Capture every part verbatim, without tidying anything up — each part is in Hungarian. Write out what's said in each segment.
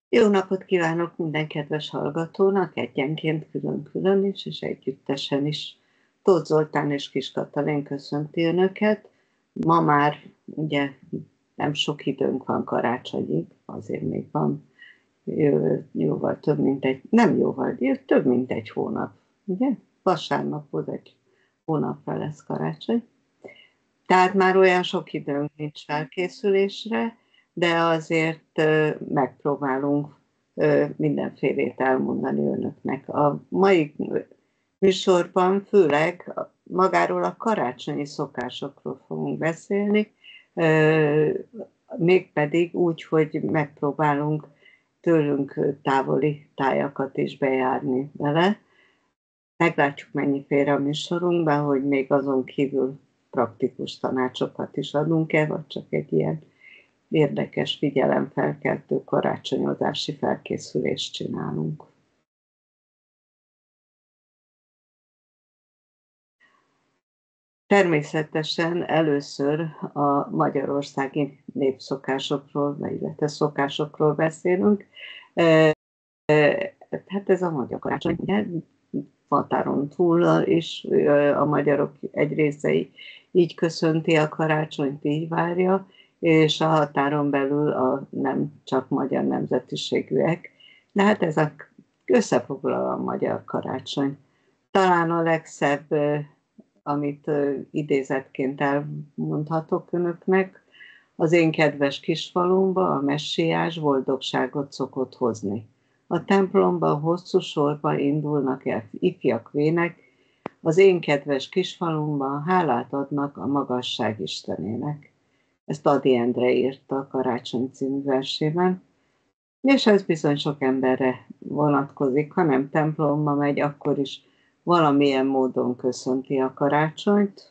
Jó napot kívánok minden kedves hallgatónak, egyenként külön-külön is, és együttesen is. Tóth Zoltán és Kis Katalin köszönti Önöket. Ma már ugye nem sok időnk van karácsonyig, azért még van jóval több, mint egy, nem jóval, több, mint egy hónap, ugye? Vasárnapod egy hónapra lesz karácsony. Tehát már olyan sok időnk nincs felkészülésre, de azért megpróbálunk mindenfélét elmondani önöknek. A mai műsorban főleg magáról a karácsonyi szokásokról fogunk beszélni, mégpedig úgy, hogy megpróbálunk tőlünk távoli tájakat is bejárni vele. Meglátjuk, mennyi fér a műsorunkban, hogy még azon kívül praktikus tanácsokat is adunk-e, vagy csak egy ilyen érdekes, figyelemfelkeltő karácsonyozási felkészülést csinálunk. Természetesen először a magyarországi népszokásokról, illetve szokásokról beszélünk. Hát ez a magyar karácsony, ugye? Határon túl is a magyarok egy része így köszönti a karácsonyt, így várja, és a határon belül a nem csak magyar nemzetiségűek. De hát ez a összefoglalva a magyar karácsony. Talán a legszebb, amit idézetként elmondhatok önöknek, az én kedves kisfalumba a messiás boldogságot szokott hozni. A templomban hosszú sorba indulnak el ifjak vének, az én kedves kisfalumban hálát adnak a magasság istenének. Ezt Ady Endre írta a Karácsony című versében, és ez bizony sok emberre vonatkozik, ha nem templomba megy, akkor is valamilyen módon köszönti a karácsonyt.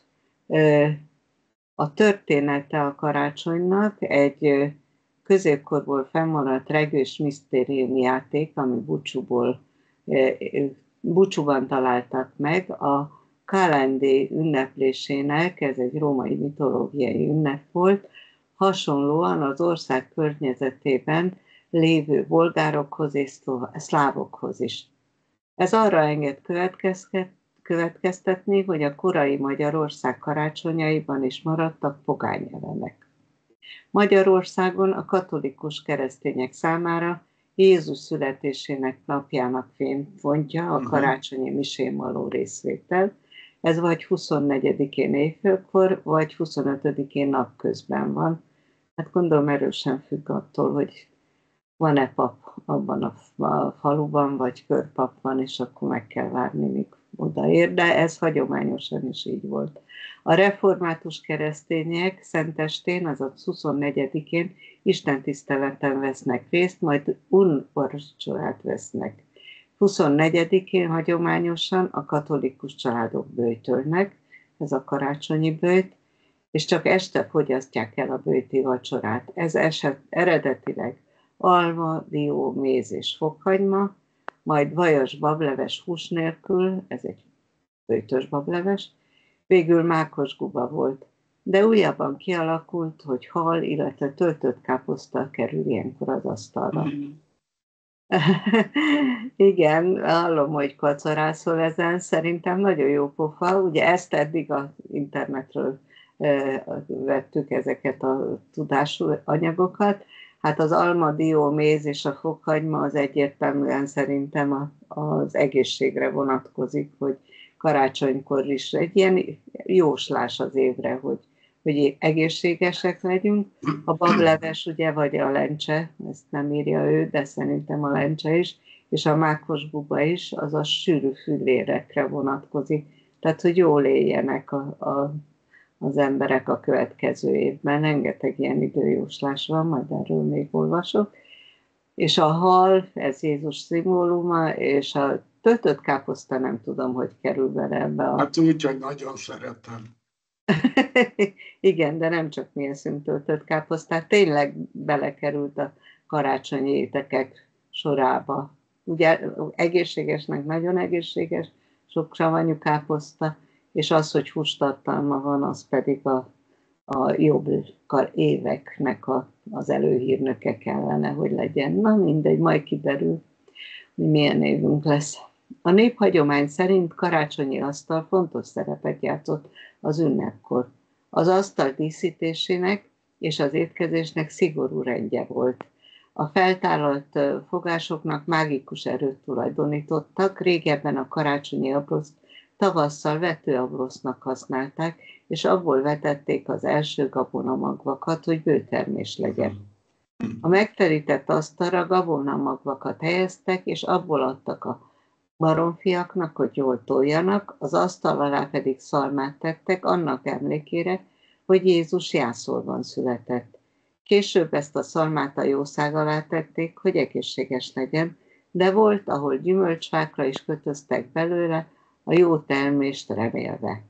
A története a karácsonynak egy középkorból fennmaradt regős misztériumjáték, ami búcsúból, búcsúban találtak meg, a Kálendi ünneplésének, ez egy római mitológiai ünnep volt, hasonlóan az ország környezetében lévő bolgárokhoz és szlávokhoz is. Ez arra enged következtetni, hogy a korai Magyarország karácsonyaiban is maradtak pogányelemek. Magyarországon a katolikus keresztények számára Jézus születésének napjának fénypontja a karácsonyi misén való részvétel. Ez vagy huszonnegyedikén éjfélkor, vagy huszonötödikén napközben van. Hát gondolom erősen függ attól, hogy van-e pap abban a faluban, vagy körpap van, és akkor meg kell várni, míg odaér, de ez hagyományosan is így volt. A református keresztények szentestén, azaz huszonnegyedikén istentiszteleten vesznek részt, majd unvacsorát vesznek. huszonnegyedikén hagyományosan a katolikus családok böjtölnek, ez a karácsonyi böjt, és csak este fogyasztják el a böjti vacsorát. Ez eset, eredetileg alma, dió, méz és fokhagyma, majd vajas bableves hús nélkül, ez egy böjtös bableves, végül mákos guba volt, de újabban kialakult, hogy hal, illetve töltött káposzta kerül ilyenkor az asztalra. Mm. Igen, hallom, hogy kacarászol ezen, szerintem nagyon jó pofa. Ugye ezt eddig az internetről e, vettük ezeket a tudású anyagokat. Hát az alma, dió, méz és a fokhagyma az egyértelműen szerintem az egészségre vonatkozik, hogy karácsonykor is egy ilyen jóslás az évre, hogy, hogy egészségesek legyünk. A bableves ugye, vagy a lencse, ezt nem írja ő, de szerintem a lencse is, és a mákos buba is, az a sűrű fillérekre vonatkozik. Tehát, hogy jól éljenek a, a, az emberek a következő évben. Rengeteg ilyen időjóslás van, majd erről még olvasok. És a hal, ez Jézus szimbóluma, és a töltött káposzta nem tudom, hogy kerül bele ebbe a... Hát úgy, hogy nagyon szeretem. Igen, de nem csak mi eszünk töltött káposztát, tényleg belekerült a karácsonyi étekek sorába. Ugye egészségesnek nagyon egészséges, sok savanyú káposzta, és az, hogy hústartalma van, az pedig a, a jobb éveknek a, az előhírnöke kellene, hogy legyen. Na mindegy, majd kiderül, hogy milyen évünk lesz. A néphagyomány szerint karácsonyi asztal fontos szerepet játszott az ünnepkor. Az asztal díszítésének és az étkezésnek szigorú rendje volt. A feltállalt fogásoknak mágikus erőt tulajdonítottak, régebben a karácsonyi abroszt tavasszal vetőabrosznak használták, és abból vetették az első gabonamagvakat, hogy bőtermés legyen. A megterített asztalra gabonamagvakat helyeztek, és abból adtak a baromfiaknak, hogy jól toljanak, az asztal alá pedig szalmát tettek, annak emlékére, hogy Jézus jászolban született. Később ezt a szalmát a jószág alá tették, hogy egészséges legyen, de volt, ahol gyümölcsfákra is kötöztek belőle, a jó termést remélve.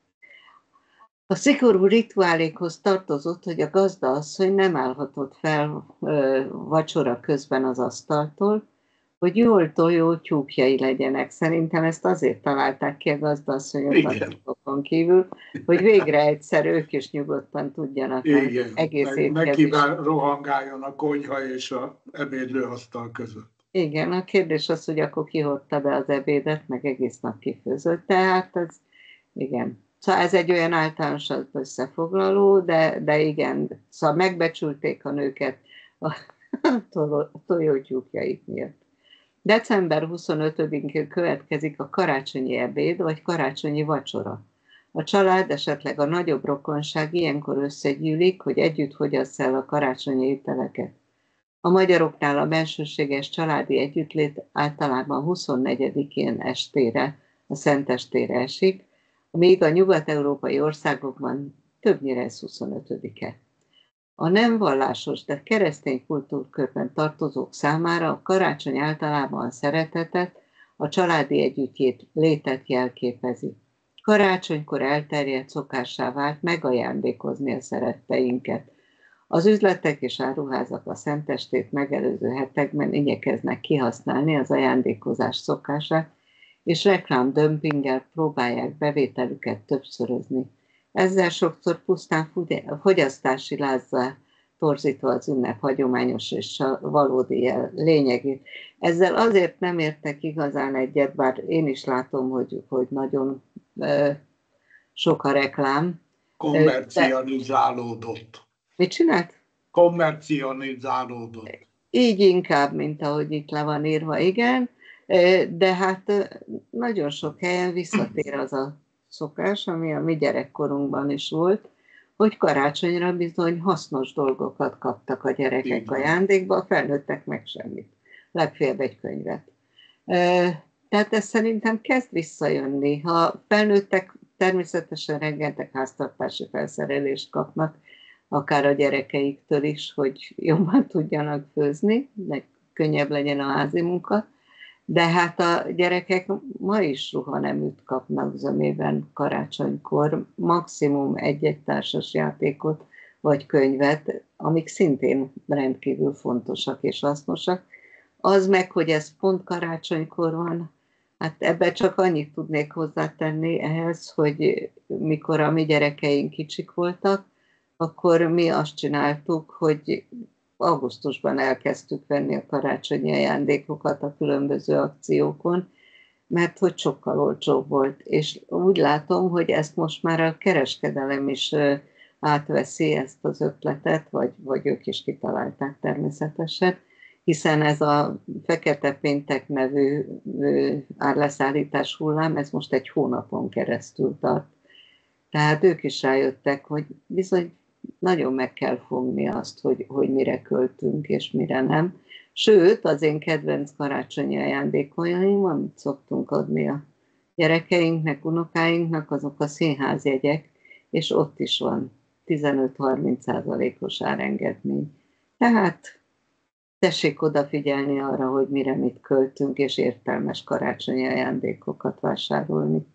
A szigorú rituálékhoz tartozott, hogy a gazdaasszony nem állhatott fel ö, vacsora közben az asztaltól, hogy jól tojó tyúkjai legyenek. Szerintem ezt azért találták ki a gazdaasszonyokon kívül, hogy végre egyszer ők is nyugodtan tudjanak Igen, egész meg, étkezés. meg kíván rohangáljon a konyha és a ebédlőasztal között. Igen, a kérdés az, hogy akkor ki hordta be az ebédet, meg egész nap kifőzött. Tehát ez, igen. Szóval ez egy olyan általános összefoglaló, de, de igen, szóval megbecsülték a nőket a tojótyúkjaik miatt. december huszonötödikén következik a karácsonyi ebéd, vagy karácsonyi vacsora. A család, esetleg a nagyobb rokonság ilyenkor összegyűlik, hogy együtt fogyassza el a karácsonyi ételeket. A magyaroknál a bensőséges családi együttlét általában huszonnegyedikén estére, a szentestére esik, míg a nyugat-európai országokban többnyire ez huszonötödike. A nem vallásos, de keresztény kultúrkörben tartozók számára a karácsony általában a szeretetet, a családi együttlét létet jelképezi. Karácsonykor elterjedt szokássá vált megajándékozni a szeretteinket. Az üzletek és áruházak a szentestét megelőző hetekben igyekeznek kihasználni az ajándékozás szokását, és reklámdömpinggel próbálják bevételüket többszörözni. Ezzel sokszor pusztán fogyasztási lázzá torzítva az ünnep hagyományos és valódi lényegét. Ezzel azért nem értek igazán egyet, bár én is látom, hogy, hogy nagyon e, sok a reklám. Kommercializálódott. Mit csinált? Kommercializálódott. Így inkább, mint ahogy itt le van írva, igen. De hát nagyon sok helyen visszatér az a szokás, ami a mi gyerekkorunkban is volt, hogy karácsonyra bizony hasznos dolgokat kaptak a gyerekek igen. ajándékba, a felnőttek meg semmit. Legfeljebb egy könyvet. Tehát ez szerintem kezd visszajönni. Ha felnőttek természetesen rengeteg háztartási felszerelést kapnak, akár a gyerekeiktől is, hogy jobban tudjanak főzni, meg könnyebb legyen a házi munka, de hát a gyerekek ma is ruhaneműt kapnak zömében karácsonykor, maximum egy-egy társas játékot vagy könyvet, amik szintén rendkívül fontosak és hasznosak. Az meg, hogy ez pont karácsonykor van, hát ebben csak annyit tudnék hozzátenni ehhez, hogy mikor a mi gyerekeink kicsik voltak, akkor mi azt csináltuk, hogy augusztusban elkezdtük venni a karácsonyi ajándékokat a különböző akciókon, mert hogy sokkal olcsóbb volt. És úgy látom, hogy ezt most már a kereskedelem is átveszi ezt az ötletet, vagy, vagy ők is kitalálták természetesen, hiszen ez a Fekete Péntek nevű árleszállítás hullám, ez most egy hónapon keresztül tart. Tehát ők is rájöttek, hogy bizony nagyon meg kell fogni azt, hogy, hogy mire költünk és mire nem. Sőt, az én kedvenc karácsonyi ajándékoljaim, amit szoktunk adni a gyerekeinknek, unokáinknak, azok a színházjegyek, és ott is van tizenöt-harminc százalékos árengedmény. Tehát tessék odafigyelni arra, hogy mire mit költünk, és értelmes karácsonyi ajándékokat vásárolni.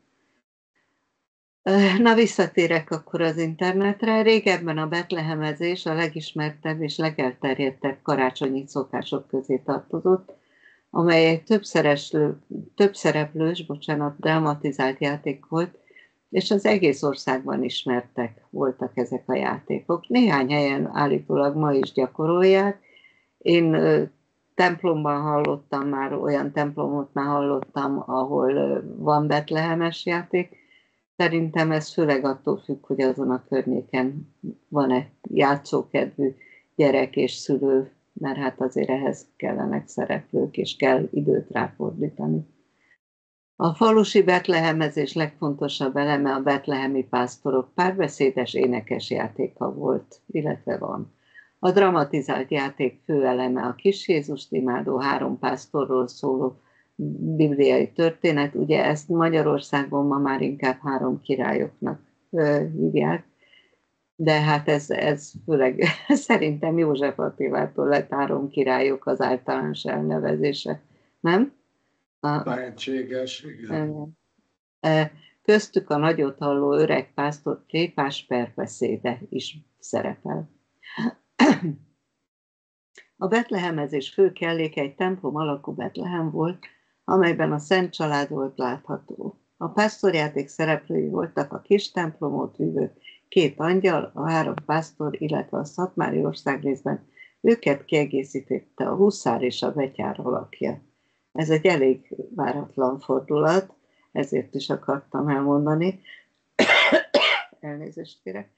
Na, visszatérek akkor az internetre. Régebben a betlehemezés a legismertebb és legelterjedtebb karácsonyi szokások közé tartozott, amely egy többszereplős, bocsánat, dramatizált játék volt, és az egész országban ismertek voltak ezek a játékok. Néhány helyen állítólag ma is gyakorolják. Én templomban hallottam már, olyan templomot már hallottam, ahol van betlehemes játék. Szerintem ez főleg attól függ, hogy azon a környéken van-e játszókedvű gyerek és szülő, mert hát azért ehhez kellenek szereplők, és kell időt ráfordítani. A falusi betlehemezés legfontosabb eleme a betlehemi pásztorok párbeszédes énekes játéka volt, illetve van. A dramatizált játék fő eleme a kis Jézust imádó három pásztorról szóló bibliai történet. Ugye ezt Magyarországon ma már inkább három királyoknak hívják, de hát ez, ez főleg szerintem József Attilától lett három királyok az általános elnevezése, nem? Lehetséges, igen. Köztük a nagyot halló öreg pásztor képás perbeszéde is szerepel. A betlehemezés fő kelléke egy templom alakú Betlehem volt, amelyben a Szent Család volt látható. A pásztorjáték szereplői voltak a kis templomot vívő két angyal, a három pásztor, illetve a szatmári országrészben őket kiegészítette a huszár és a betyár alakja. Ez egy elég váratlan fordulat, ezért is akartam elmondani. Elnézést kérek.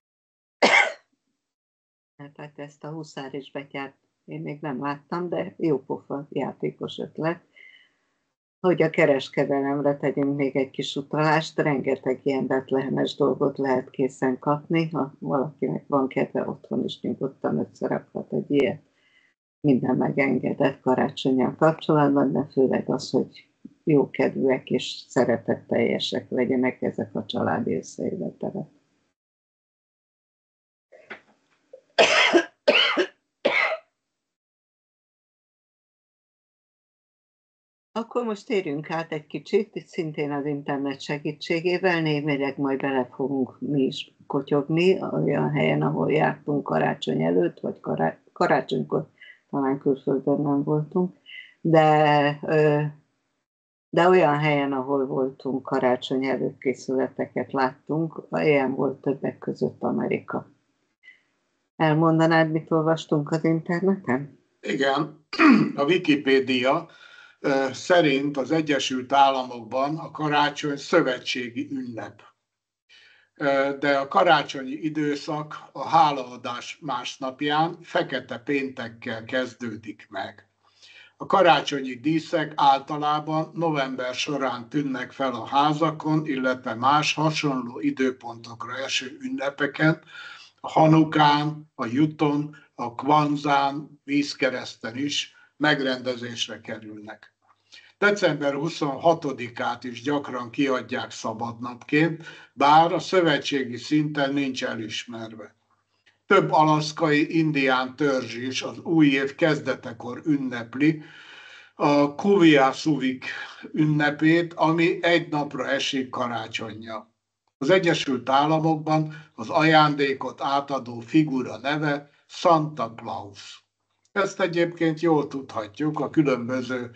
Tehát ezt a huszár és betyárt én még nem láttam, de jópofa játékos ötlet. Hogy a kereskedelemre tegyünk még egy kis utalást, rengeteg ilyen betlehemes dolgot lehet készen kapni, ha valakinek van kedve, otthon is nyugodtan összerakhat egy ilyet. Minden megengedett karácsonnyal kapcsolatban, de főleg az, hogy jókedvűek és szeretetteljesek legyenek ezek a családi összejövetelek. Akkor most térjünk át egy kicsit, itt szintén az internet segítségével, némileg majd bele fogunk mi is kotyogni olyan helyen, ahol jártunk karácsony előtt, vagy kará- karácsonykor talán külföldön nem voltunk, de, de olyan helyen, ahol voltunk, karácsony előkészületeket láttunk, ilyen volt többek között Amerika. Elmondanád, mit olvastunk az interneten? Igen, a Wikipédia szerint az Egyesült Államokban a karácsony szövetségi ünnep. De a karácsonyi időszak a hálaadás másnapján, fekete péntekkel kezdődik meg. A karácsonyi díszek általában november során tűnnek fel a házakon, illetve más hasonló időpontokra eső ünnepeken, a Hanukán, a Juton, a Kwanzán, vízkereszten is megrendezésre kerülnek. december huszonhatodikát is gyakran kiadják szabadnapként, bár a szövetségi szinten nincs elismerve. Több alaszkai indián törzs is az új év kezdetekor ünnepli a Kuviaszuvik ünnepét, ami egy napra esik karácsonnyal. Az Egyesült Államokban az ajándékot átadó figura neve Santa Claus. Ezt egyébként jól tudhatjuk a különböző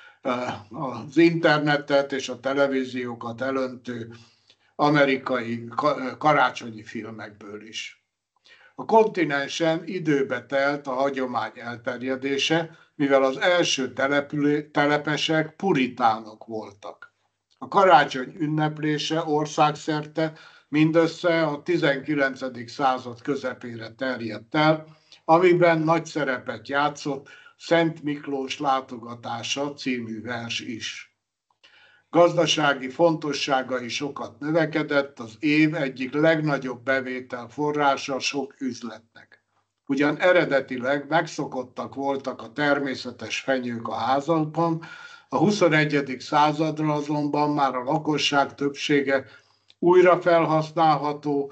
az internetet és a televíziókat elöntő amerikai karácsonyi filmekből is. A kontinensen időbe telt a hagyomány elterjedése, mivel az első települé, telepesek puritánok voltak. A karácsony ünneplése országszerte mindössze a tizenkilencedik század közepére terjedt el, amiben nagy szerepet játszott Szent Miklós látogatása című vers is. Gazdasági fontossága is sokat növekedett, az év egyik legnagyobb bevétel forrása sok üzletnek. Ugyan eredetileg megszokottak voltak a természetes fenyők a házakban, a huszonegyedik századra azonban már a lakosság többsége újra felhasználható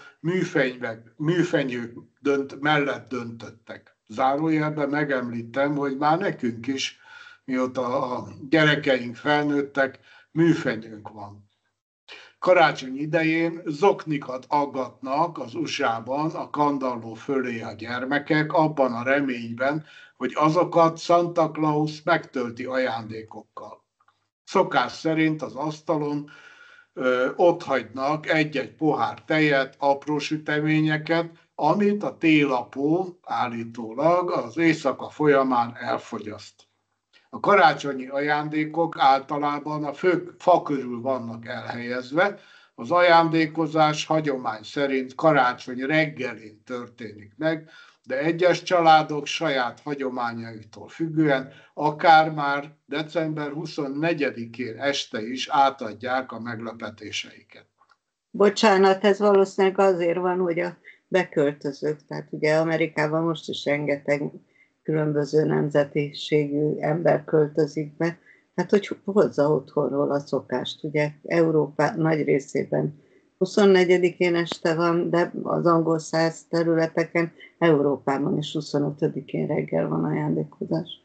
műfenyők dönt, mellett döntöttek. Zárójelben megemlítem, hogy már nekünk is, mióta a gyerekeink felnőttek, műfenyőnk van. Karácsony idején zoknikat aggatnak az u es á-ban a kandalló fölé a gyermekek, abban a reményben, hogy azokat Santa Claus megtölti ajándékokkal. Szokás szerint az asztalon ott hagynak egy-egy pohár tejet, apró süteményeket, amit a télapó állítólag az éjszaka folyamán elfogyaszt. A karácsonyi ajándékok általában a fő fa körül vannak elhelyezve, az ajándékozás hagyomány szerint karácsony reggelén történik meg, de egyes családok saját hagyományaiktól függően akár már december huszonnegyedikén este is átadják a meglepetéseiket. Bocsánat, ez valószínűleg azért van, hogy a beköltözők, tehát ugye Amerikában most is rengeteg különböző nemzetiségű ember költözik be, hát hogy hozza otthonról a szokást. Ugye Európa nagy részében huszonnegyedikén este van, de az angol száz területeken, Európában is huszonötödikén reggel van ajándékozás.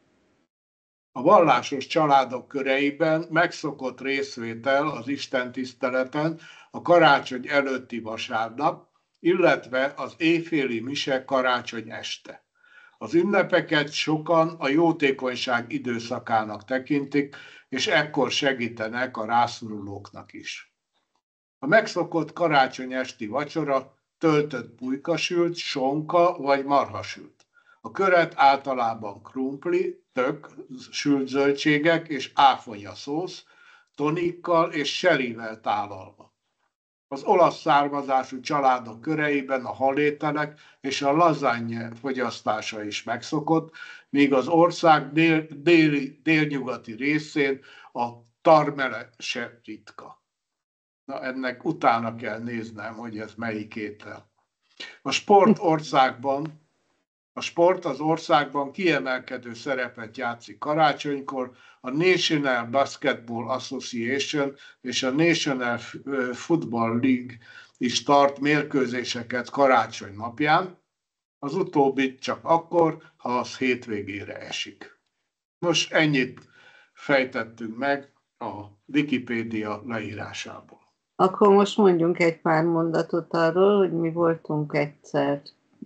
A vallásos családok köreiben megszokott részvétel az istentiszteleten a karácsony előtti vasárnap, illetve az éjféli mise karácsony este. Az ünnepeket sokan a jótékonyság időszakának tekintik, és ekkor segítenek a rászorulóknak is. A megszokott karácsony esti vacsora töltött pulykasült, sonka vagy marhasült. A köret általában krumpli, tök, sült zöldségek és áfonya szósz, tonikkal és serivel tálalva. Az olasz származású családok köreiben a halételek és a lasagne fogyasztása is megszokott, míg az ország dél, déli, délnyugati részén a tarmele se ritka. Na, ennek utána kell néznem, hogy ez melyik étel. A sport országban A sport az országban kiemelkedő szerepet játszik karácsonykor, a National Basketball Association és a National Football League is tart mérkőzéseket karácsony napján, az utóbbit csak akkor, ha az hétvégére esik. Most ennyit fejtettünk meg a Wikipédia leírásából. Akkor most mondjunk egy pár mondatot arról, hogy mi voltunk egyszer,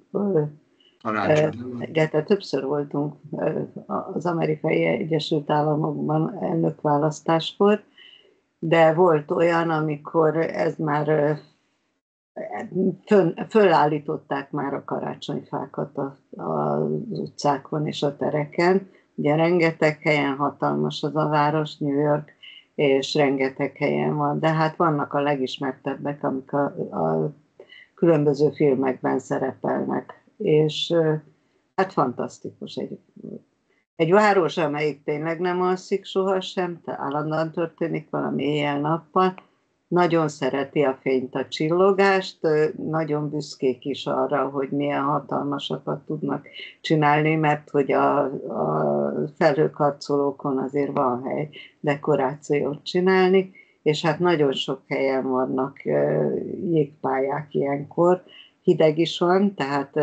illetve többször voltunk az Amerikai Egyesült Államokban elnökválasztáskor, de volt olyan, amikor ez már föl, fölállították már a karácsonyfákat az utcákon és a tereken. Ugye rengeteg helyen hatalmas az a város, New York, és rengeteg helyen van, de hát vannak a legismertebbek, amik a, a különböző filmekben szerepelnek. És hát fantasztikus. Egy, egy város, amelyik tényleg nem alszik sohasem, tehát állandóan történik valami éjjel-nappal, nagyon szereti a fényt, a csillogást, nagyon büszkék is arra, hogy milyen hatalmasakat tudnak csinálni, mert hogy a, a felhőkarcolókon azért van hely dekorációt csinálni, és hát nagyon sok helyen vannak jégpályák ilyenkor, hideg is van, tehát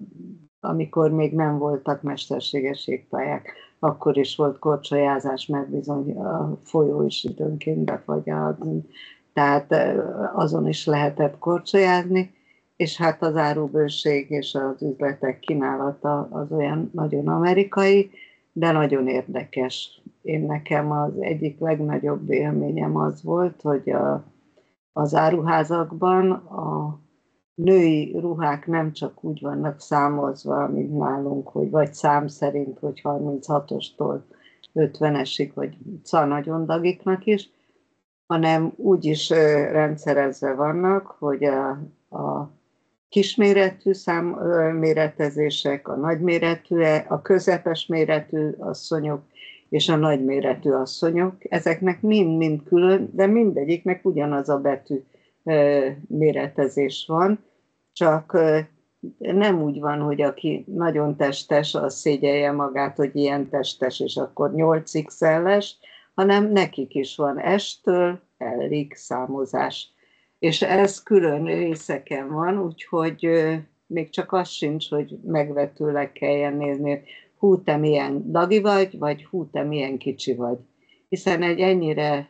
amikor még nem voltak mesterséges jégpályák, akkor is volt korcsolyázás, mert bizony a folyó is időnként befagyad, tehát azon is lehetett korcsolyázni, és hát az árubőség és az üzletek kínálata az olyan nagyon amerikai, de nagyon érdekes. Én nekem az egyik legnagyobb élményem az volt, hogy a, az áruházakban a női ruhák nem csak úgy vannak számozva, mint nálunk, hogy vagy szám szerint, hogy harminchatostól ötvenesig, vagy szóval nagyon dagiknak is, hanem úgy is rendszerezve vannak, hogy a, a kisméretű számméretezések, a nagyméretű, a közepes méretű asszonyok és a nagyméretű asszonyok, ezeknek mind-mind külön, de mindegyiknek ugyanaz a betű méretezés van, csak nem úgy van, hogy aki nagyon testes, az szégyelje magát, hogy ilyen testes, és akkor nyolc iksz el-es, hanem nekik is van S-től L-ig számozás. És ez külön részeken van, úgyhogy még csak az sincs, hogy megvetőleg kelljen nézni, hú, te milyen dagi vagy, vagy hú, te milyen kicsi vagy. Hiszen egy ennyire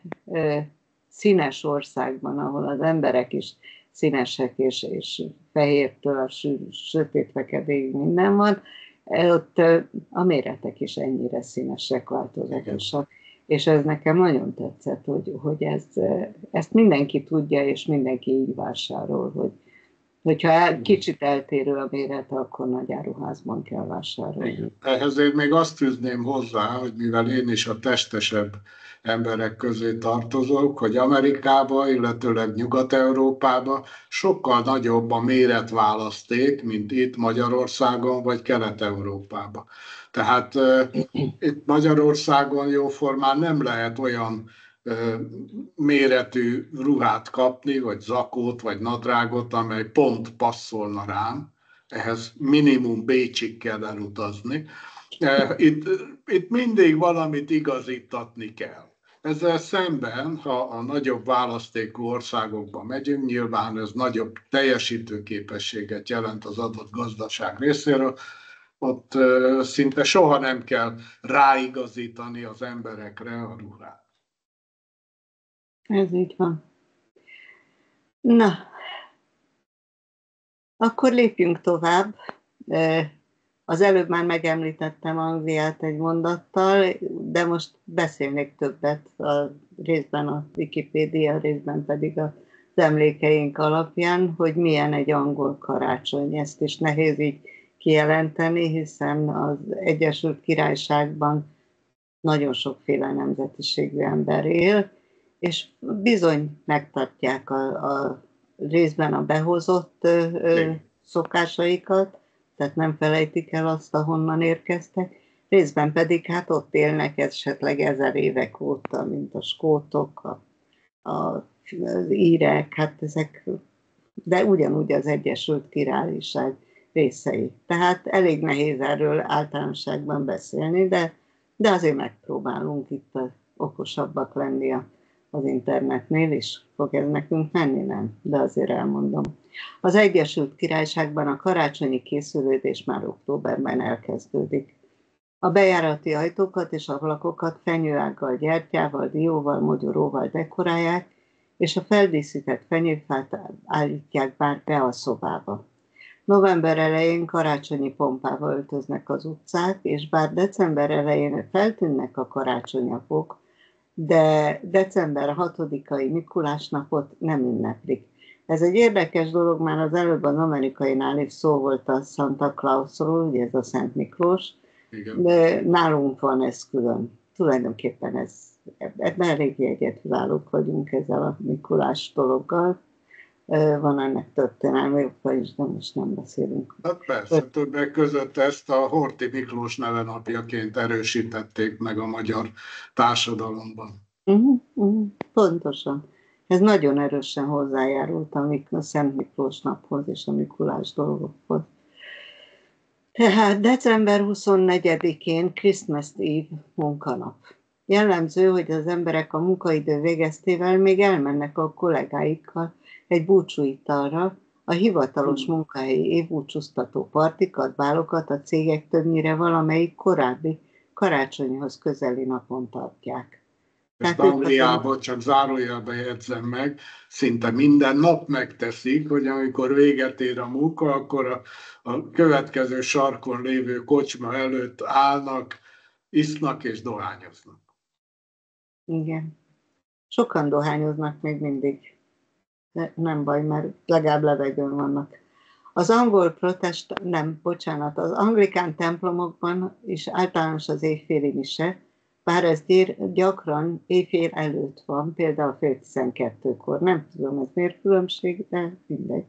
színes országban, ahol az emberek is színesek, és, és fehértől a sötét-feketéig minden van, ott a méretek is ennyire színesek, változatosak. És ez nekem nagyon tetszett, hogy, hogy ez, ezt mindenki tudja, és mindenki így vásárol, hogy hogyha el, kicsit eltérő a mérete, akkor nagy áruházban kell vásárolni. Igen. Ehhez én még azt fűzném hozzá, hogy mivel én is a testesebb emberek közé tartozok, hogy Amerikában, illetőleg Nyugat-Európában sokkal nagyobb a méretválaszték, mint itt Magyarországon vagy Kelet-Európában. Tehát uh, itt Magyarországon jóformán nem lehet olyan uh, méretű ruhát kapni, vagy zakót, vagy nadrágot, amely pont passzolna rám. Ehhez minimum Bécsig kell elutazni. Itt, itt mindig valamit igazítatni kell. Ezzel szemben, ha a nagyobb választékú országokba megyünk, nyilván ez nagyobb teljesítőképességet jelent az adott gazdaság részéről, ott szinte soha nem kell ráigazítani az emberekre a ruhát. Ez így van. Na, akkor lépjünk tovább. Az előbb már megemlítettem Angliát egy mondattal, de most beszélnék többet, a részben a Wikipédia, részben pedig az emlékeink alapján, hogy milyen egy angol karácsony. Ezt is nehéz így kijelenteni, hiszen az Egyesült Királyságban nagyon sokféle nemzetiségű ember él, és bizony megtartják a, a részben a behozott ö, szokásaikat, tehát nem felejtik el azt, ahonnan érkeztek, részben pedig hát ott élnek esetleg ezer évek óta, mint a skótok, a, a, az írek, hát ezek, de ugyanúgy az Egyesült Királyság részei. Tehát elég nehéz erről általánosságban beszélni, de, de azért megpróbálunk itt okosabbak lenni a az internetnél is. Fog ez nekünk menni? Nem, de azért elmondom. Az Egyesült Királyságban a karácsonyi készülődés már októberben elkezdődik. A bejárati ajtókat és ablakokat fenyőággal, gyertyával, dióval, mogyoróval dekorálják, és a feldíszített fenyőfát állítják bár be a szobába. November elején karácsonyi pompával öltöznek az utcák, és bár december elején feltűnnek a karácsonyapok, de december hatodikai Mikulás napot nem ünneplik. Ez egy érdekes dolog, már az előbb az amerikainál is szó volt a Santa Clausról, ugye ez a Szent Miklós, igen. De nálunk van ez külön. Tulajdonképpen ez, ebben eléggé egyedülállók vagyunk ezzel a Mikulás dologgal. Van ennek történelmi oka is, de most nem beszélünk. Hát persze, többek között ezt a Horthy Miklós nevenapjaként erősítették meg a magyar társadalomban. Uh-huh, uh-huh. Pontosan. Ez nagyon erősen hozzájárult a, a Szent Miklós naphoz és a Mikulás dolgokhoz. Tehát december huszonnegyedikén Christmas Eve munkanap. Jellemző, hogy az emberek a munkaidő végeztével még elmennek a kollégáikkal egy búcsúitalra, a hivatalos munkahelyi évbúcsúztató partikat, bálokat a cégek többnyire valamelyik korábbi karácsonyhoz közeli napon tartják. Tehát Angliában, csak zárójelben jegyzem meg, szinte minden nap megteszik, hogy amikor véget ér a munka, akkor a, a következő sarkon lévő kocsma előtt állnak, isznak és dohányoznak. Igen. Sokan dohányoznak még mindig. De nem baj, mert legalább levegőn vannak. Az angol protest, nem, bocsánat, az anglikán templomokban is általános az éjféli mise, bár ez gyakran éjfél előtt van, például fél tizenkettőkor. Nem tudom, ez miért különbség, de mindegy.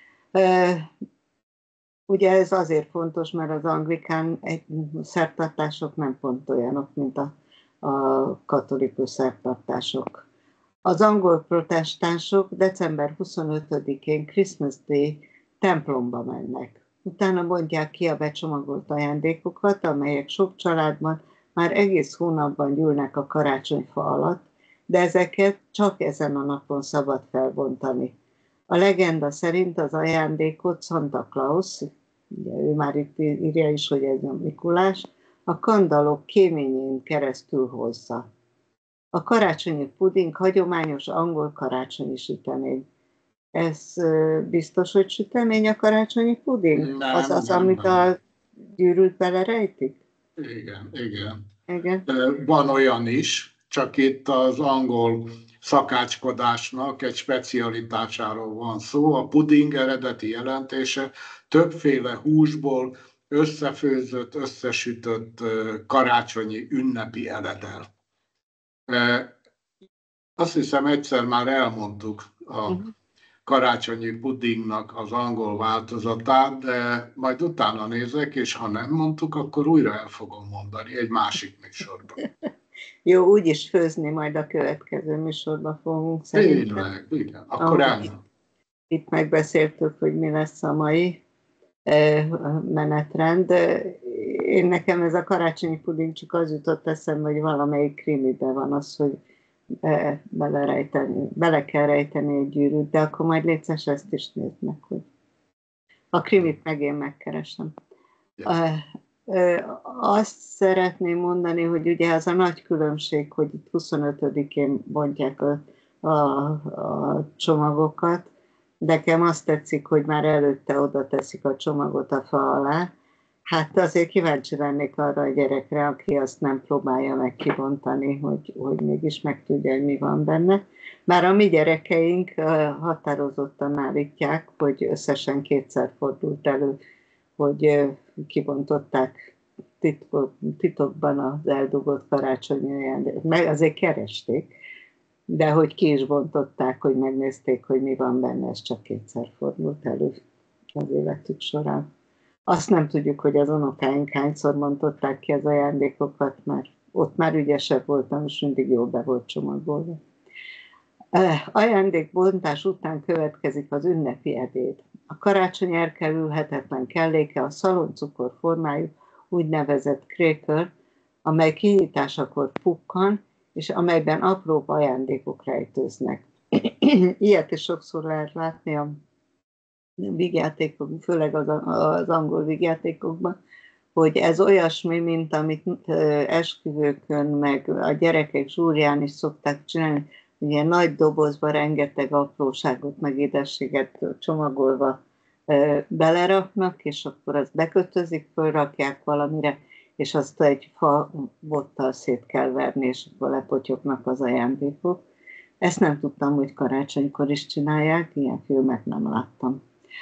Ugye ez azért fontos, mert az anglikán szertartások nem pont olyanok, mint a, a katolikus szertartások. Az angol protestánsok december huszonötödikén Christmas Day templomba mennek. Utána mondják ki a becsomagolt ajándékokat, amelyek sok családban már egész hónapban gyűlnek a karácsonyfa alatt, de ezeket csak ezen a napon szabad felbontani. A legenda szerint az ajándékot Santa Claus, ugye ő már itt írja is, hogy ez a Mikulás, a kandallók kéményén keresztül hozza. A karácsonyi puding hagyományos angol karácsonyi sütemény. Ez biztos, hogy sütemény a karácsonyi puding? Nem, az az, nem, amit nem. a gyűrűt belerejtik? Igen, igen. Igen. Van olyan is, csak itt az angol szakácskodásnak egy specialitásáról van szó. A puding eredeti jelentése többféle húsból összefőzött, összesütött karácsonyi ünnepi eledel. Azt hiszem, egyszer már elmondtuk a karácsonyi pudingnak az angol változatát, de majd utána nézek, és ha nem mondtuk, akkor újra el fogom mondani egy másik műsorban. Jó, úgyis főzni majd a következő műsorban fogunk szerintem. Tényleg, igen, akkor elmondom. Itt megbeszéltük, hogy mi lesz a mai menetrend. Én nekem ez a karácsonyi puding csak az jutott eszembe, hogy valamelyik krimiben van az, hogy be, belerejteni, bele kell rejteni egy gyűrűt, de akkor majd létszes ezt is nézd meg, hogy a krimit meg én megkeresem. Ja. Azt szeretném mondani, hogy ugye az a nagy különbség, hogy itt huszonötödikén bontják a, a, a csomagokat. Nekem azt tetszik, hogy már előtte oda teszik a csomagot a fa alá. Hát azért kíváncsi lennék arra a gyerekre, aki azt nem próbálja meg kibontani, hogy, hogy mégis megtudja, hogy mi van benne. Már a mi gyerekeink határozottan állítják, hogy összesen kétszer fordult elő, hogy kibontották titok, titokban az eldugott karácsonyi ajándékot. Meg azért keresték, de hogy ki is bontották, hogy megnézték, hogy mi van benne, ez csak kétszer fordult elő az életük során. Azt nem tudjuk, hogy az unokáink hányszor bontották ki az ajándékokat, mert ott már ügyesebb voltam, és mindig jól be volt csomagolva. Ajándékbontás után következik az ünnepi ebéd. A karácsony elkerülhetetlen kelléke a szaloncukor formájú úgynevezett cracker, amely kinyitásakor pukkan, és amelyben apró ajándékok rejtőznek. Ilyet is sokszor lehet látni a vígjátékok, főleg az, az angol vígjátékokban, hogy ez olyasmi, mint amit esküvőkön, meg a gyerekek zsúrján is szokták csinálni, ugye nagy dobozba rengeteg apróságot, meg édességet csomagolva beleraknak, és akkor azt bekötözik, fölrakják valamire, és azt egy fa bottal szét kell verni, és akkor lepotyognak az ajándékok. Ezt nem tudtam, hogy karácsonykor is csinálják, ilyen filmet nem láttam.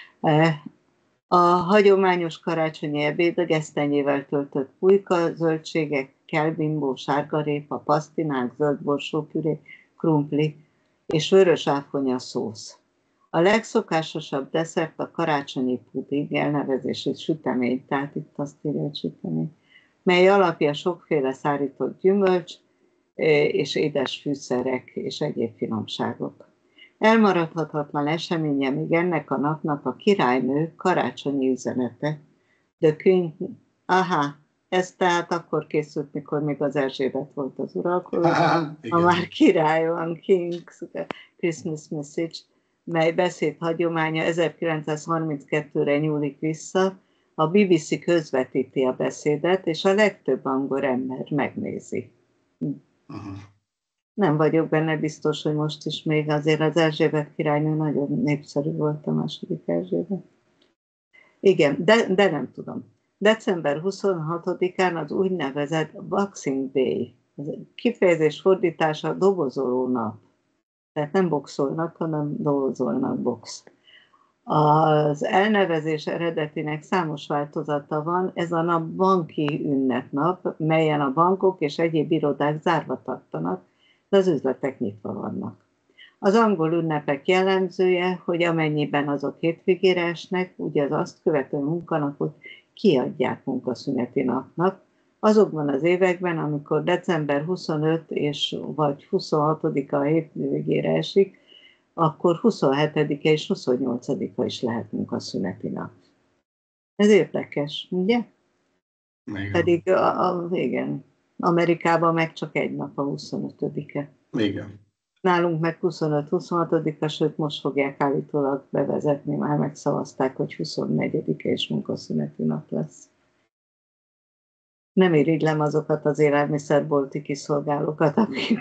A hagyományos karácsonyi ebéd a gesztenyével töltött pulyka, zöldségek, kelbimbó, sárgarépa, pasztinák, zöldborsópüré, krumpli és vörös áfonya szósz. A legszokásosabb desszert a karácsonyi puding, elnevezésű sütemény, tehát itt azt írja, hogy sütemény, mely alapja sokféle szárított gyümölcs és édes fűszerek és egyéb finomságok. Elmaradhatatlan eseménye még ennek a napnak a királynő karácsonyi üzenete. The King, aha, ez tehát akkor készült, mikor még az Erzsébet volt az uralkodó, ha már király van, King's Christmas Message, mely beszéd hagyománya ezerkilencszázharminckettőre nyúlik vissza, a bé bé cé közvetíti a beszédet, és a legtöbb angol ember megnézi. Uh-huh. Nem vagyok benne biztos, hogy most is még azért az Erzsébet királynő nagyon népszerű volt, a második Erzsébet. Igen, de, de nem tudom. december huszonhatodikán az úgynevezett Boxing Day, kifejezés fordítása dobozoló nap. Tehát nem boxolnak, hanem dobozolnak, box. Az elnevezés eredetinek számos változata van, ez a nap banki ünnepnap, melyen a bankok és egyéb irodák zárva tartanak, de az üzletek nyitva vannak. Az angol ünnepek jellemzője, hogy amennyiben azok hétvégére esnek, ugye az azt követő munkanapot kiadják munkaszüneti napnak, azokban az években, amikor december huszonötödike és vagy huszonhatodika a hétvégére esik, akkor huszonhetedike és huszonnyolcadika is lehet munkaszüneti nap. Ez érdekes, ugye? Igen. Pedig a, a, igen, Amerikában meg csak egy nap a huszonötödike. Igen. Nálunk meg huszonöt-huszonhatodika, sőt most fogják állítólag bevezetni, már megszavazták, hogy huszonnegyedike is munkaszüneti nap lesz. Nem irigylem azokat az élelmiszerbolti kiszolgálókat, akik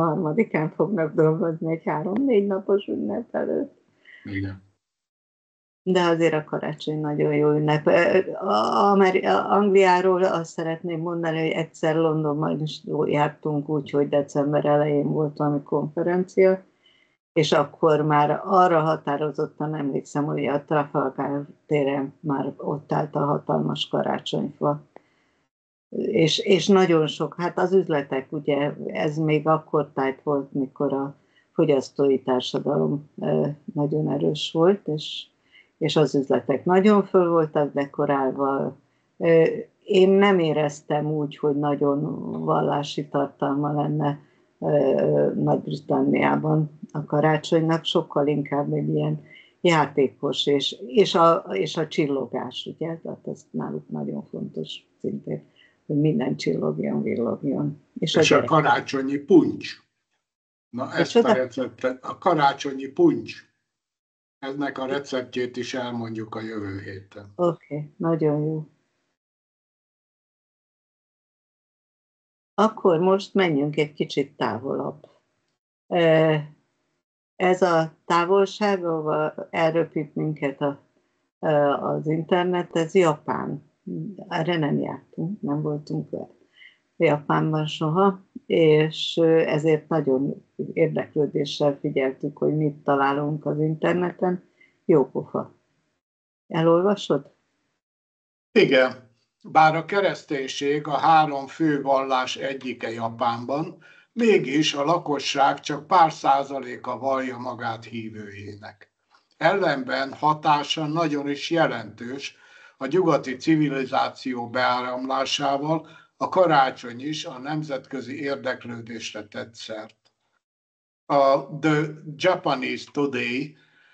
huszonharmadikán fognak dolgozni egy három-négy napos ünnep előtt. Igen. De azért a karácsony nagyon jó ünnep. Ameri- Angliáról azt szeretném mondani, hogy egyszer Londonban is jártunk úgy, hogy december elején volt valami konferencia, és akkor már arra határozottan emlékszem, hogy a Trafalgar téren már ott állt a hatalmas karácsonyfa. És, és nagyon sok, hát az üzletek, ugye ez még akkor tájt volt, mikor a fogyasztói társadalom nagyon erős volt, és, és az üzletek nagyon föl voltak dekorálva. Én nem éreztem úgy, hogy nagyon vallási tartalma lenne Nagy-Britanniában a karácsonynak, sokkal inkább egy ilyen játékos, és, és, a, és a csillogás, ugye, tehát ez náluk nagyon fontos szintén, hogy minden csillogjon, villogjon. És, és a, a karácsonyi puncs. Na ezt a receptet, a karácsonyi puncs. Ennek a receptjét is elmondjuk a jövő héten. Oké, okay, nagyon jó. Akkor most menjünk egy kicsit távolabb. Ez a távolság, ahol elröpít minket a, az internet, ez Japán. Erre nem jártunk, nem voltunk Japánban soha, és ezért nagyon érdeklődéssel figyeltük, hogy mit találunk az interneten. Jó pofa. Elolvasod? Igen. Bár a kereszténység a három fő vallás egyike Japánban, mégis a lakosság csak pár százaléka vallja magát hívőjének. Ellenben hatása nagyon is jelentős, a nyugati civilizáció beáramlásával a karácsony is a nemzetközi érdeklődésre tett szert. A The Japanese Today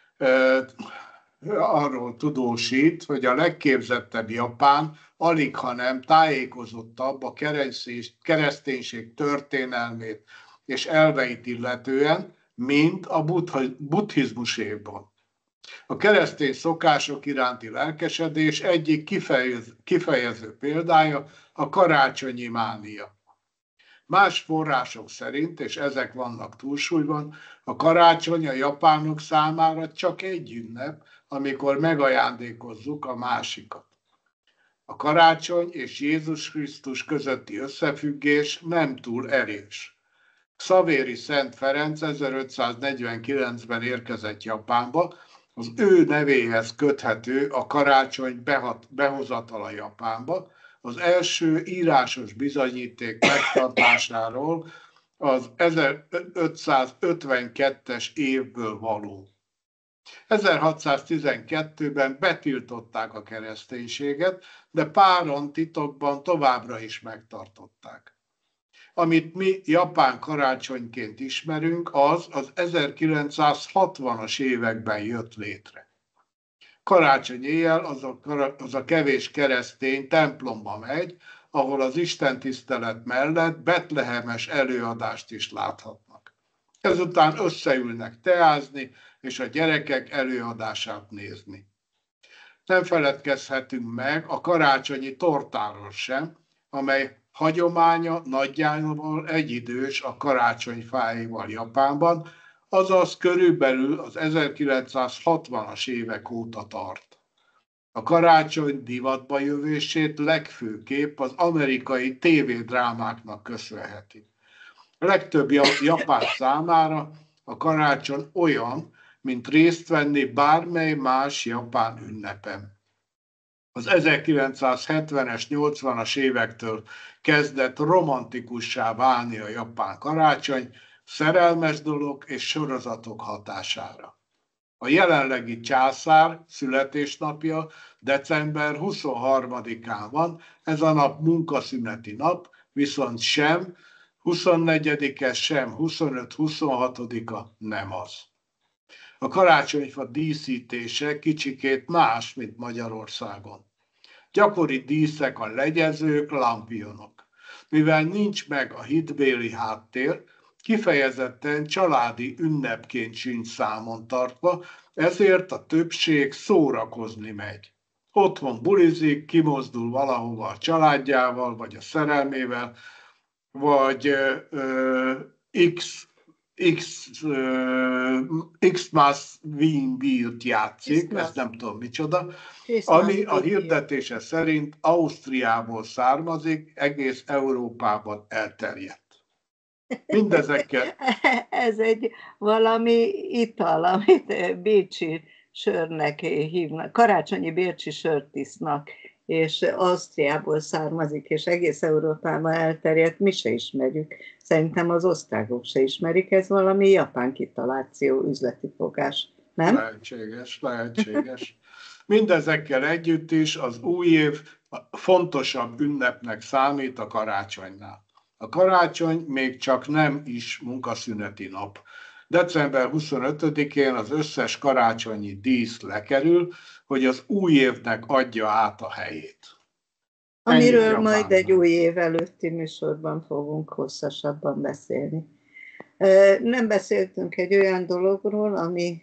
arról tudósít, hogy a legképzettebb japán alig, hanem tájékozottabb a kereszténység történelmét és elveit illetően, mint a buddhizmuséban. A keresztény szokások iránti lelkesedés egyik kifejező, kifejező példája a karácsonyi mánia. Más források szerint, és ezek vannak túlsúlyban, a karácsony a japánok számára csak egy ünnep, amikor megajándékozzuk a másikat. A karácsony és Jézus Krisztus közötti összefüggés nem túl erős. Xavéri Szent Ferenc ezerötszáznegyvenkilencben érkezett Japánba, az ő nevéhez köthető a karácsony behat, behozatala Japánba, az első írásos bizonyíték megtartásáról az ezerötszázötvenkettes évből való. ezerhatszáztizenkettőben betiltották a kereszténységet, de páron titokban továbbra is megtartották. Amit mi japán karácsonyként ismerünk, az az ezerkilencszázhatvanas években jött létre. Karácsony éjjel az a, az a kevés keresztény templomba megy, ahol az istentisztelet mellett betlehemes előadást is láthatnak. Ezután összeülnek teázni, és a gyerekek előadását nézni. Nem feledkezhetünk meg a karácsonyi tortáról sem, amely hagyománya nagyjából egyidős a karácsonyfáival Japánban, azaz körülbelül az ezerkilencszázhatvanas évek óta tart. A karácsony divatba jövését legfőképp az amerikai tévédrámáknak köszönheti. A legtöbb japán számára a karácsony olyan, mint részt venni bármely más japán ünnepen. Az ezerkilencszázhetvenes, nyolcvanas évektől kezdett romantikussá válni a japán karácsony, szerelmes dolog és sorozatok hatására. A jelenlegi császár születésnapja december huszonharmadikán van, ez a nap munkaszüneti nap, viszont sem huszonnegyedike, sem huszonöt-huszonhatodika nem az. A karácsonyfa díszítése kicsikét más, mint Magyarországon. Gyakori díszek a legyezők, lampionok. Mivel nincs meg a hitbéli háttér, kifejezetten családi ünnepként sincs számon tartva, ezért a többség szórakozni megy. Otthon bulizik, kimozdul valahova a családjával, vagy a szerelmével, vagy ö, X X, uh, Xmas Wien Beat játszik, ez nem tudom micsoda, ami a hirdetése szerint Ausztriából származik, egész Európában elterjedt. Mindezekkel. Ez egy valami ital, amit bécsi sörnek hívnak, karácsonyi bécsi sörtisznak, és Ausztriából származik, és egész Európában elterjedt, mi se ismerjük. Szerintem az osztrákok se ismerik, ez valami japán kitaláció, üzleti fogás, nem? Lehetséges, lehetséges. Mindezekkel együtt is az új év fontosabb ünnepnek számít a karácsonynál. A karácsony még csak nem is munkaszüneti nap. december huszonötödikén az összes karácsonyi dísz lekerül, hogy az új évnek adja át a helyét. Amiről majd egy új év előtti műsorban fogunk hosszasabban beszélni. Nem beszéltünk egy olyan dologról, ami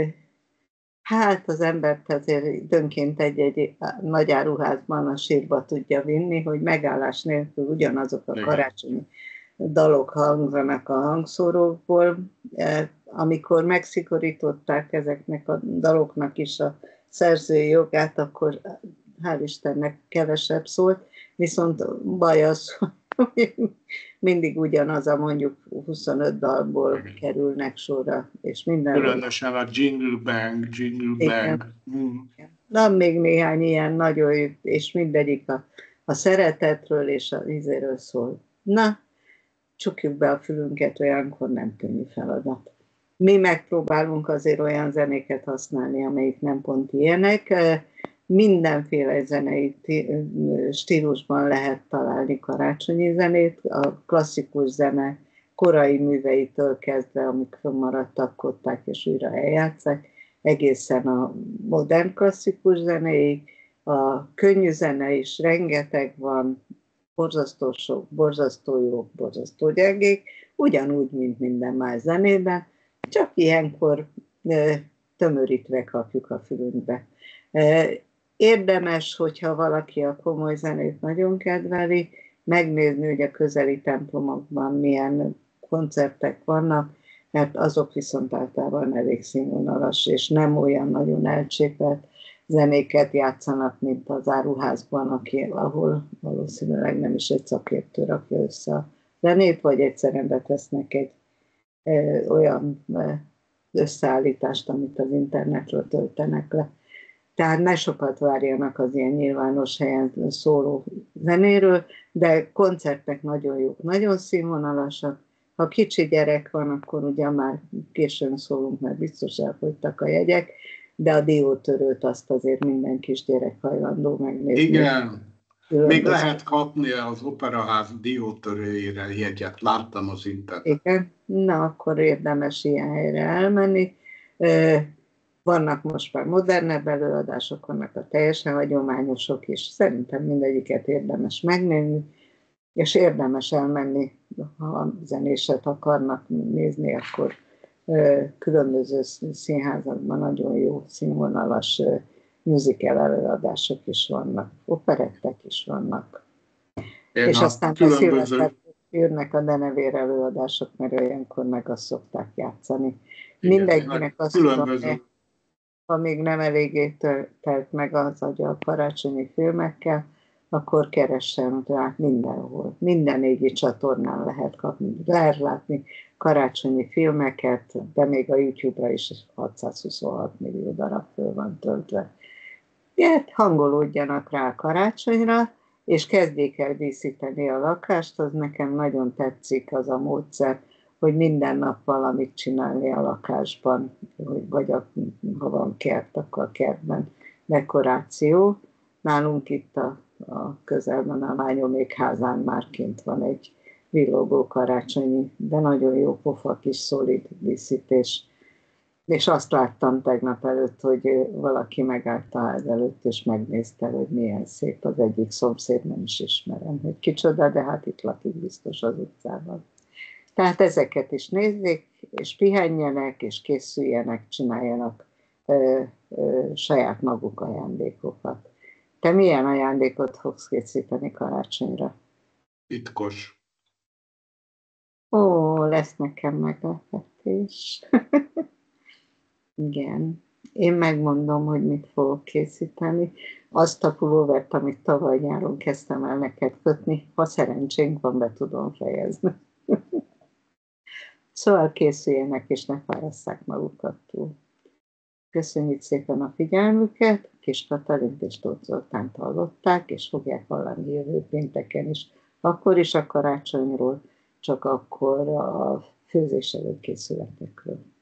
hát az embert azért időnként egy-egy nagy áruházban a sírba tudja vinni, hogy megállás nélkül ugyanazok a karácsonyi dalok hangzanak a hangszórókból. Amikor megszigorították ezeknek a daloknak is a szerzői jogát, akkor hál' Istennek kevesebb szólt, viszont baj az, hogy mindig ugyanaz a mondjuk huszonöt dalból kerülnek sorra, és minden. Különösen a Jingle Bang, Jingle Bang. Mm. Na, még néhány ilyen nagyon jó, és mindegyik a, a szeretetről és a ízéről szól. Na, csukjuk be a fülünket, olyankor nem könnyű feladat. Mi megpróbálunk azért olyan zenéket használni, amelyik nem pont ilyenek. Mindenféle zenei stílusban lehet találni karácsonyi zenét, a klasszikus zene korai műveitől kezdve, amik maradtak, kották és újra eljátszák, egészen a modern klasszikus zenéig, a könnyű zene is rengeteg van, borzasztó sok, borzasztó jók, borzasztó gyengék, ugyanúgy, mint minden más zenében, csak ilyenkor tömörítve kapjuk a fülünkbe. Érdemes, hogyha valaki a komoly zenét nagyon kedveli, megnézni, hogy a közeli templomokban milyen koncertek vannak, mert azok viszont általában elég színvonalas, és nem olyan nagyon elcsépelt zenéket játszanak, mint az áruházban, aki, ahol valószínűleg nem is egy szakértő rakja össze a zenét, vagy egyszerűen betesznek egy e, olyan e, összeállítást, amit az internetről töltenek le. Tehát ne sokat várjanak az ilyen nyilvános helyen szóló zenéről, de koncertek nagyon jók, nagyon színvonalasak. Ha kicsi gyerek van, akkor ugye már későn szólunk, mert biztos elfogytak a jegyek, de a diótörőt azt azért minden kisgyerek hajlandó megnézni. Igen, különböző. Még lehet kapni az Operaház diótörőjére jegyet, láttam az interneten. Igen, na akkor érdemes ilyen helyre elmenni. Vannak most már modernebb előadások, vannak a teljesen hagyományosok is, szerintem mindegyiket érdemes megnézni, és érdemes elmenni, ha zenéset akarnak nézni, akkor különböző színházakban nagyon jó színvonalas musical előadások is vannak, operettek is vannak. Én és aztán különböző... a szilveszter jönnek a denevér előadások, mert olyankor meg azt szokták játszani. Mindenkinek azt tudom, ha még nem eléggé telt meg az agya a karácsonyi filmekkel, akkor keressen rá mindenhol. Minden égi csatornán lehet kapni, lehet látni karácsonyi filmeket, de még a YouTube-ra is hatszázhuszonhat millió darab föl van töltve. Ilyet hangolódjanak rá a karácsonyra, és kezdjék el díszíteni a lakást, az nekem nagyon tetszik az a módszer, hogy minden nap valamit csinálni a lakásban, vagy a, ha van kert, akkor a kertben dekoráció. Nálunk itt a, a közelben a lányomék házán már kint van egy villogó karácsonyi, de nagyon jó pofa kis szolid díszítés. És azt láttam tegnap előtt, hogy valaki megállt a ház előtt, és megnézte, hogy milyen szép az egyik szomszéd, nem is ismerem, hogy kicsoda, de hát itt lakik biztos az utcában. Tehát ezeket is nézzék, és pihenjenek, és készüljenek, csináljanak ö, ö, saját maguk ajándékokat. Te milyen ajándékot fogsz készíteni karácsonyra? Titkos. Ó, lesz nekem meglepetés. Igen. Én megmondom, hogy mit fogok készíteni. Azt a pulóvert, amit tavaly nyáron kezdtem el neked kötni, ha szerencsénk van, be tudom fejezni. Szóval készüljenek, és ne fárasszák magukat túl. Köszönjük szépen a figyelmüket, Kis Katalint és Tóth Zoltánt hallották, és fogják hallani jövő pénteken is. Akkor is a karácsonyról, csak akkor a főzés előkészületekről.